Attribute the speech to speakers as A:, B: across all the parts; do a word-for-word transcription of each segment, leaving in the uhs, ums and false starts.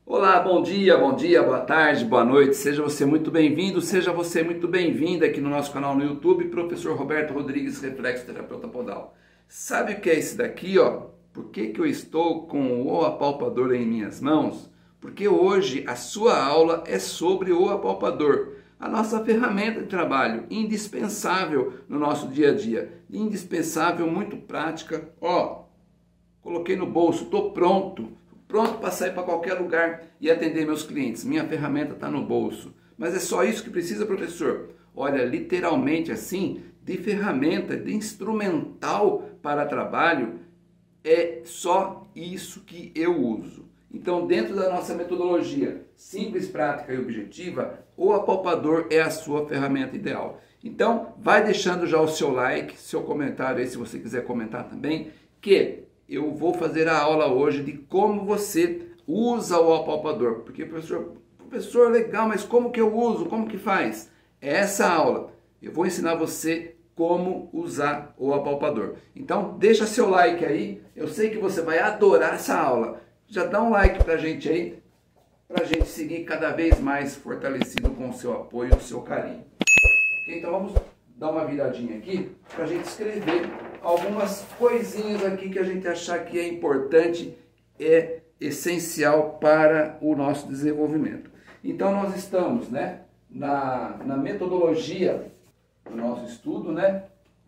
A: Olá, bom dia, bom dia, boa tarde, boa noite, seja você muito bem-vindo, seja você muito bem-vinda aqui no nosso canal no YouTube, Professor Roberto Rodrigues, Reflexoterapeuta Podal. Sabe o que é esse daqui, ó? Por que que eu estou com o apalpador em minhas mãos? Porque hoje a sua aula é sobre o apalpador, a nossa ferramenta de trabalho, indispensável no nosso dia a dia, indispensável, muito prática. Ó, coloquei no bolso, estou pronto. Pronto para sair para qualquer lugar e atender meus clientes. Minha ferramenta está no bolso. Mas é só isso que precisa, professor? Olha, literalmente assim, de ferramenta, de instrumental para trabalho, é só isso que eu uso. Então, dentro da nossa metodologia simples, prática e objetiva, o apalpador é a sua ferramenta ideal. Então, vai deixando já o seu like, seu comentário aí, se você quiser comentar também, que eu vou fazer a aula hoje de como você usa o apalpador. Porque, professor, professor, legal, mas como que eu uso? Como que faz? Essa aula, eu vou ensinar você como usar o apalpador. Então, deixa seu like aí. Eu sei que você vai adorar essa aula. Já dá um like pra gente aí, pra gente seguir cada vez mais fortalecido com o seu apoio e o seu carinho. Ok? Então, vamos dar uma viradinha aqui pra gente escrever algumas coisinhas aqui que a gente achar que é importante, é essencial para o nosso desenvolvimento. Então nós estamos, né, na, na metodologia do nosso estudo, né,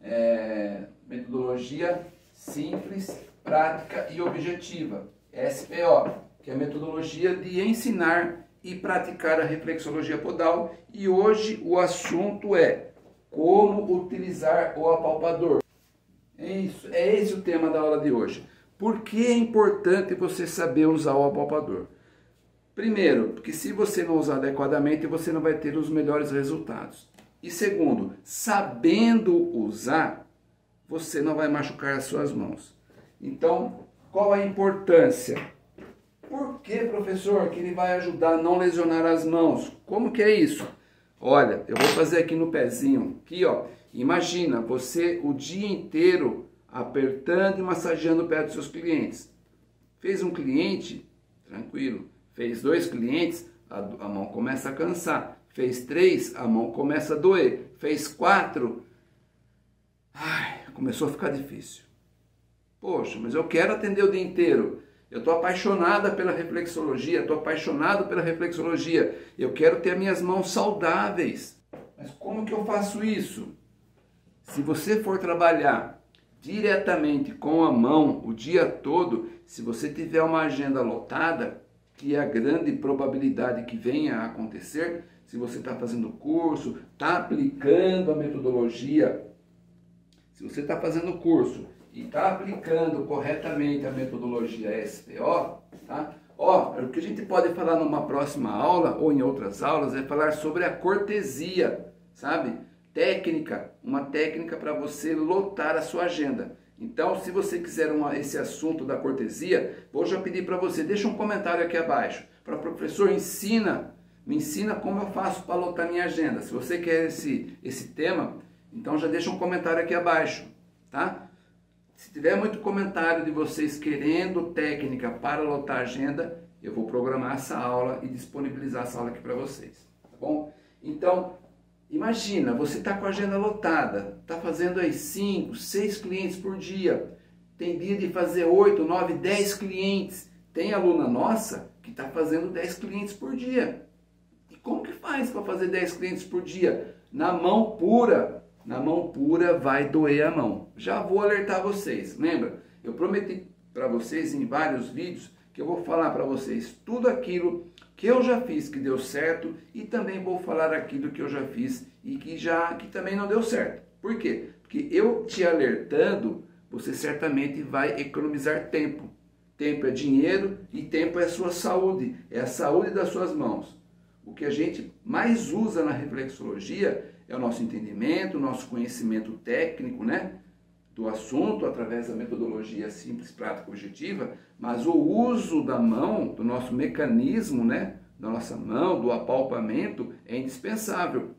A: é, metodologia simples, prática e objetiva, S P O, que é a metodologia de ensinar e praticar a reflexologia podal, e hoje o assunto é como utilizar o apalpador. É, isso, é esse o tema da aula de hoje. Por que é importante você saber usar o apalpador? Primeiro, porque se você não usar adequadamente, você não vai ter os melhores resultados. E segundo, sabendo usar, você não vai machucar as suas mãos. Então, qual a importância? Por que, professor, que ele vai ajudar a não lesionar as mãos? Como que é isso? Olha, eu vou fazer aqui no pezinho, aqui ó. Imagina você o dia inteiro apertando e massageando o pé dos seus clientes. Fez um cliente, tranquilo. Fez dois clientes, a, a mão começa a cansar. Fez três, a mão começa a doer. Fez quatro, ai, começou a ficar difícil. Poxa, mas eu quero atender o dia inteiro. Eu estou apaixonada pela reflexologia, estou apaixonado pela reflexologia. Eu quero ter minhas mãos saudáveis. Mas como que eu faço isso? Se você for trabalhar diretamente com a mão o dia todo, se você tiver uma agenda lotada, que é a grande probabilidade que venha a acontecer, se você está fazendo curso, está aplicando a metodologia, se você está fazendo curso e está aplicando corretamente a metodologia S P O, tá? Ó, o que a gente pode falar numa próxima aula ou em outras aulas é falar sobre a cortesia, sabe? Técnica, uma técnica para você lotar a sua agenda. Então, se você quiser uma, esse assunto da cortesia, vou já pedir para você, deixa um comentário aqui abaixo. Para o professor, ensina, me ensina como eu faço para lotar minha agenda. Se você quer esse, esse tema, então já deixa um comentário aqui abaixo, tá? Se tiver muito comentário de vocês querendo técnica para lotar a agenda, eu vou programar essa aula e disponibilizar essa aula aqui para vocês, tá bom? Então, imagina, você está com a agenda lotada, está fazendo aí cinco, seis clientes por dia, tem dia de fazer oito, nove, dez clientes. Tem aluna nossa que está fazendo dez clientes por dia. E como que faz para fazer dez clientes por dia? Na mão pura. Na mão pura vai doer a mão. Já vou alertar vocês. Lembra? Eu prometi para vocês em vários vídeos que eu vou falar para vocês tudo aquilo que eu já fiz que deu certo e também vou falar aquilo que eu já fiz e que já que também não deu certo. Por quê? Porque eu te alertando, você certamente vai economizar tempo. Tempo é dinheiro e tempo é a sua saúde, é a saúde das suas mãos. O que a gente mais usa na reflexologia é o nosso entendimento, o nosso conhecimento técnico, né, do assunto através da metodologia simples, prática, objetiva, mas o uso da mão, do nosso mecanismo, né, da nossa mão, do apalpamento, é indispensável.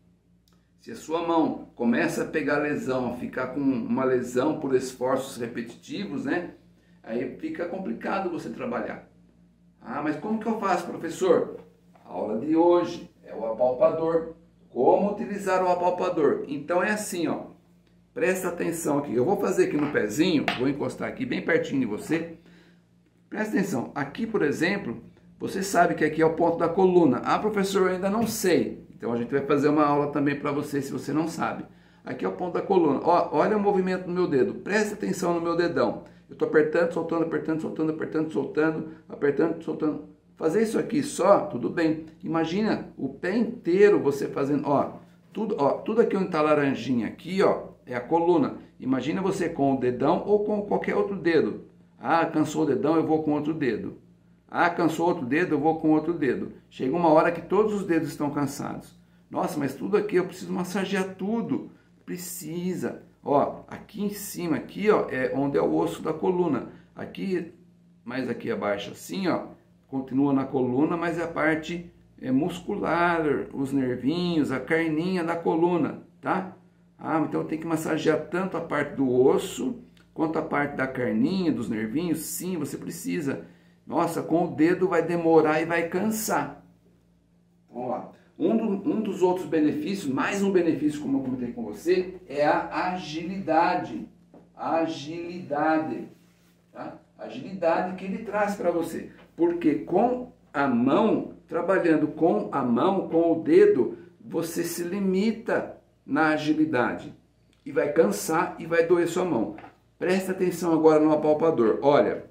A: Se a sua mão começa a pegar lesão, a ficar com uma lesão por esforços repetitivos, né, aí fica complicado você trabalhar. Ah, mas como que eu faço, professor? A aula de hoje é o apalpador. Como utilizar o apalpador? Então é assim, ó. Presta atenção aqui. Eu vou fazer aqui no pezinho, vou encostar aqui bem pertinho de você. Presta atenção. Aqui, por exemplo, você sabe que aqui é o ponto da coluna. Ah, professor, eu ainda não sei. Então a gente vai fazer uma aula também para você se você não sabe. Aqui é o ponto da coluna. Ó, olha o movimento do meu dedo. Presta atenção no meu dedão. Eu estou apertando, soltando, apertando, soltando, apertando, soltando, apertando, soltando. Fazer isso aqui só, tudo bem. Imagina o pé inteiro você fazendo, ó, tudo, ó, tudo aqui onde está laranjinha aqui, ó, é a coluna. Imagina você com o dedão ou com qualquer outro dedo. Ah, cansou o dedão, eu vou com outro dedo. Ah, cansou outro dedo, eu vou com outro dedo. Chega uma hora que todos os dedos estão cansados. Nossa, mas tudo aqui eu preciso massagear tudo. Precisa. Ó, aqui em cima, aqui, ó, é onde é o osso da coluna. Aqui, mais aqui abaixo assim, ó, continua na coluna, mas é a parte é, muscular, os nervinhos, a carninha da coluna, tá? Ah, então tem que massagear tanto a parte do osso, quanto a parte da carninha, dos nervinhos. Sim, você precisa. Nossa, com o dedo vai demorar e vai cansar. Vamos lá. Um, do, um dos outros benefícios, mais um benefício, como eu comentei com você, é a agilidade. Agilidade. Tá? Agilidade que ele traz para você. Porque com a mão, trabalhando com a mão, com o dedo, você se limita na agilidade. E vai cansar e vai doer sua mão. Presta atenção agora no apalpador. Olha.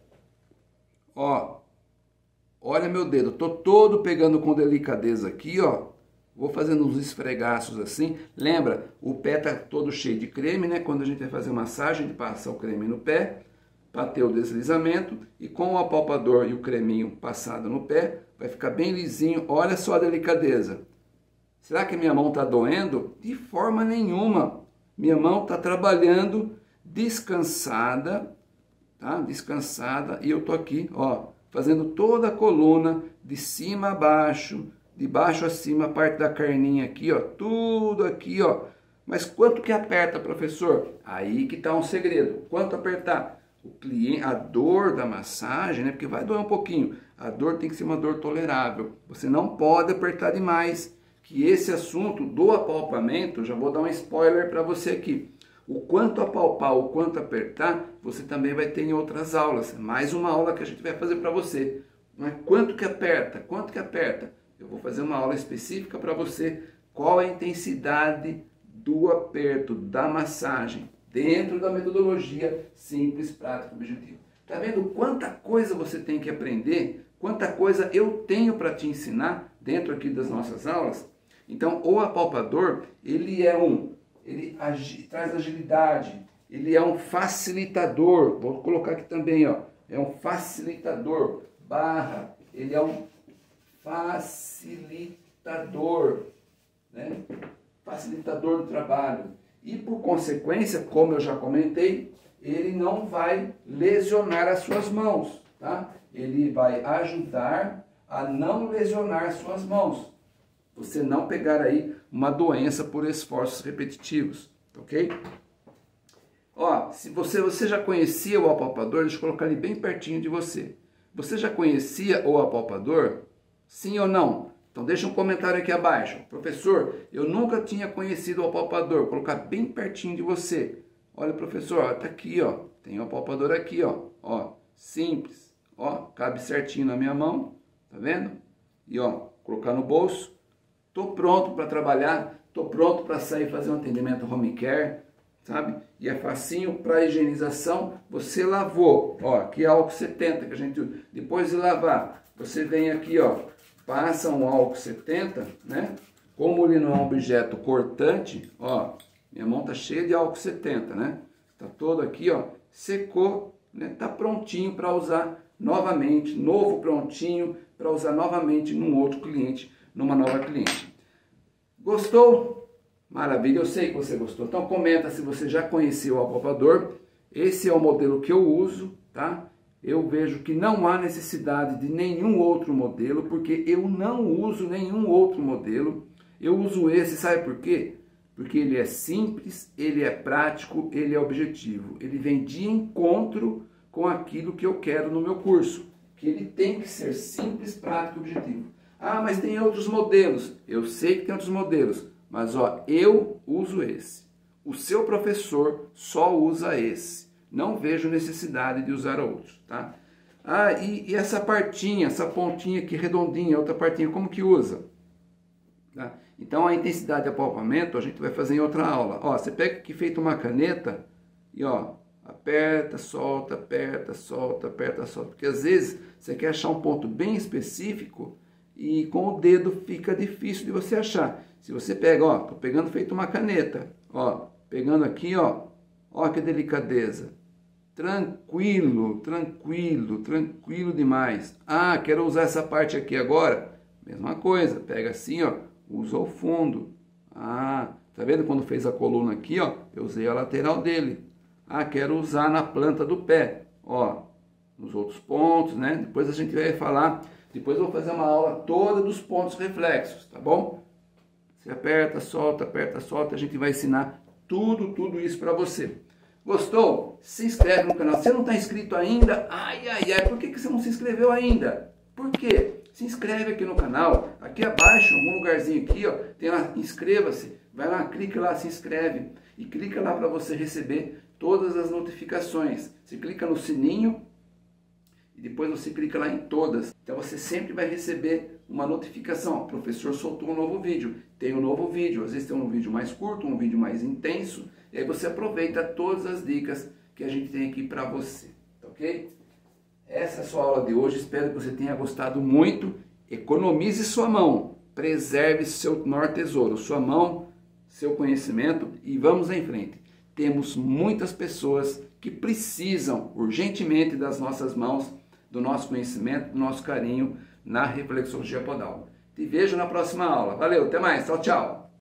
A: Ó. Olha meu dedo. Tô todo pegando com delicadeza aqui, ó. Vou fazendo uns esfregaços assim. Lembra, o pé tá todo cheio de creme, né? Quando a gente vai fazer massagem, a gente passa o creme no pé para ter o deslizamento. E com o apalpador e o creminho passado no pé, vai ficar bem lisinho. Olha só a delicadeza. Será que minha mão tá doendo? De forma nenhuma. Minha mão tá trabalhando descansada, tá? Descansada. E eu tô aqui, ó, fazendo toda a coluna de cima a baixo, de baixo a cima, a parte da carninha aqui, ó, tudo aqui, ó. Mas quanto que aperta, professor? Aí que tá um segredo. Quanto apertar? O cliente, a dor da massagem, né? Porque vai doer um pouquinho. A dor tem que ser uma dor tolerável. Você não pode apertar demais. Que esse assunto do apalpamento, já vou dar um spoiler para você aqui. O quanto apalpar, o quanto apertar, você também vai ter em outras aulas. Mais uma aula que a gente vai fazer para você. Mas quanto que aperta? Quanto que aperta? Eu vou fazer uma aula específica para você. Qual é a intensidade do aperto, da massagem, dentro da metodologia simples, prática, objetiva. Tá vendo quanta coisa você tem que aprender? Quanta coisa eu tenho para te ensinar dentro aqui das nossas aulas? Então, o apalpador, ele é um, ele agi, traz agilidade, ele é um facilitador, vou colocar aqui também, ó, é um facilitador, barra, ele é um facilitador, né? Facilitador do trabalho. E por consequência, como eu já comentei, ele não vai lesionar as suas mãos, tá? Ele vai ajudar a não lesionar suas mãos. Você não pegar aí uma doença por esforços repetitivos, ok? Ó, se você, você já conhecia o apalpador, deixa eu colocar ele bem pertinho de você. Você já conhecia o apalpador? Sim ou não? Então deixa um comentário aqui abaixo. Professor, eu nunca tinha conhecido o apalpador. Vou colocar bem pertinho de você. Olha, professor, ó, tá aqui, ó. Tem o apalpador aqui, ó. Ó, simples. Ó, cabe certinho na minha mão. Tá vendo? E ó, colocar no bolso. Tô pronto para trabalhar. Tô pronto para sair fazer um atendimento home care, sabe? E é facinho para higienização. Você lavou, ó, aqui é álcool setenta que a gente, depois de lavar, você vem aqui, ó, passa um álcool setenta, né? Como ele não é um objeto cortante, ó, minha mão tá cheia de álcool setenta, né? Tá todo aqui, ó, secou, né? Tá prontinho para usar novamente, novo prontinho para usar novamente num outro cliente, numa nova cliente. Gostou? Maravilha, eu sei que você gostou. Então comenta se você já conheceu o apalpador. Esse é o modelo que eu uso, tá? Eu vejo que não há necessidade de nenhum outro modelo, porque eu não uso nenhum outro modelo. Eu uso esse, sabe por quê? Porque ele é simples, ele é prático, ele é objetivo. Ele vem de encontro com aquilo que eu quero no meu curso, que ele tem que ser simples, prático e objetivo. Ah, mas tem outros modelos. Eu sei que tem outros modelos, mas ó, eu uso esse. O seu professor só usa esse. Não vejo necessidade de usar outros, tá? Ah, e, e essa partinha, essa pontinha aqui redondinha, outra partinha, como que usa? Tá? Então a intensidade de apalpamento a gente vai fazer em outra aula. Ó, você pega aqui feito uma caneta e ó, aperta, solta, aperta, solta, aperta, solta. Porque às vezes você quer achar um ponto bem específico e com o dedo fica difícil de você achar. Se você pega, ó, tô pegando feito uma caneta, ó, pegando aqui, ó, ó que delicadeza. Tranquilo, tranquilo, tranquilo demais. Ah, quero usar essa parte aqui agora. Mesma coisa, pega assim, ó, usa o fundo. Ah, tá vendo quando fez a coluna aqui, ó, eu usei a lateral dele. Ah, quero usar na planta do pé, ó, nos outros pontos, né? Depois a gente vai falar, depois eu vou fazer uma aula toda dos pontos reflexos, tá bom? Você aperta, solta, aperta, solta, a gente vai ensinar tudo, tudo isso para você. Gostou? Se inscreve no canal. Se você não está inscrito ainda, ai, ai, ai, por que, que você não se inscreveu ainda? Por quê? Se inscreve aqui no canal, aqui abaixo, em algum lugarzinho aqui, ó, tem lá, inscreva-se, vai lá, clica lá, se inscreve e clica lá para você receber todas as notificações. Você clica no sininho e depois você clica lá em todas. Então você sempre vai receber uma notificação. O professor soltou um novo vídeo, tem um novo vídeo, às vezes tem um vídeo mais curto, um vídeo mais intenso, e aí você aproveita todas as dicas que a gente tem aqui para você, tá ok? Essa é a sua aula de hoje, espero que você tenha gostado muito. Economize sua mão, preserve seu maior tesouro, sua mão, seu conhecimento, e vamos em frente. Temos muitas pessoas que precisam urgentemente das nossas mãos, do nosso conhecimento, do nosso carinho na reflexologia podal. Te vejo na próxima aula. Valeu, até mais, tchau, tchau!